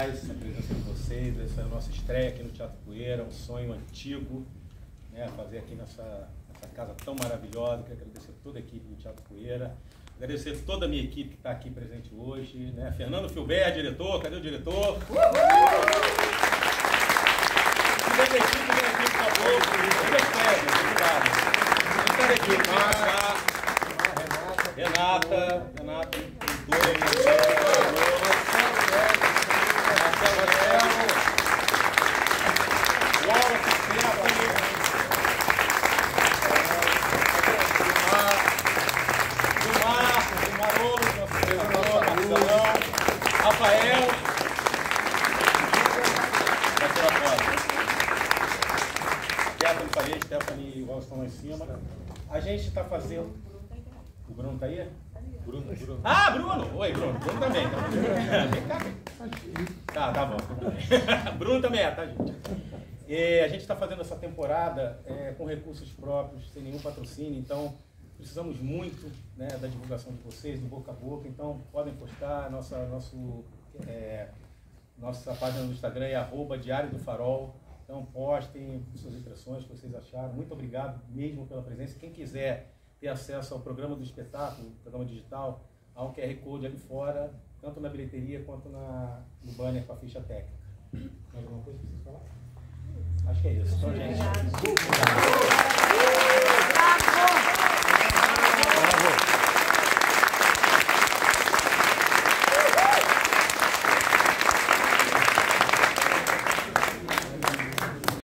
demais a presença de vocês. Essa é a nossa estreia aqui no Teatro Poeira, um sonho antigo, né, fazer aqui nessa casa tão maravilhosa. Quero agradecer toda a equipe do Teatro Poeira, agradecer toda a minha equipe que está aqui presente hoje, né? Fernando Filbert, diretor, cadê o diretor? Toda a equipe, por favor, toda a equipe, Renata, Rafael, Stephanie e o estão lá em cima. A gente está fazendo. O Bruno está aí? Bruno. Ah, Bruno! Oi, Bruno. Bruno também. Tá bom. Bruno também tá, gente? E a gente está fazendo essa temporada com recursos próprios, sem nenhum patrocínio, então precisamos muito, né, da divulgação de vocês, do boca a boca, então podem postar. Nossa página no Instagram é @Diário do Farol. Então postem suas impressões, o que vocês acharam. Muito obrigado mesmo pela presença. Quem quiser ter acesso ao programa do espetáculo, programa digital, há um QR Code ali fora, tanto na bilheteria quanto no banner com a ficha técnica. Mais alguma coisa que vocês falar? Acho que é isso. Então, gente.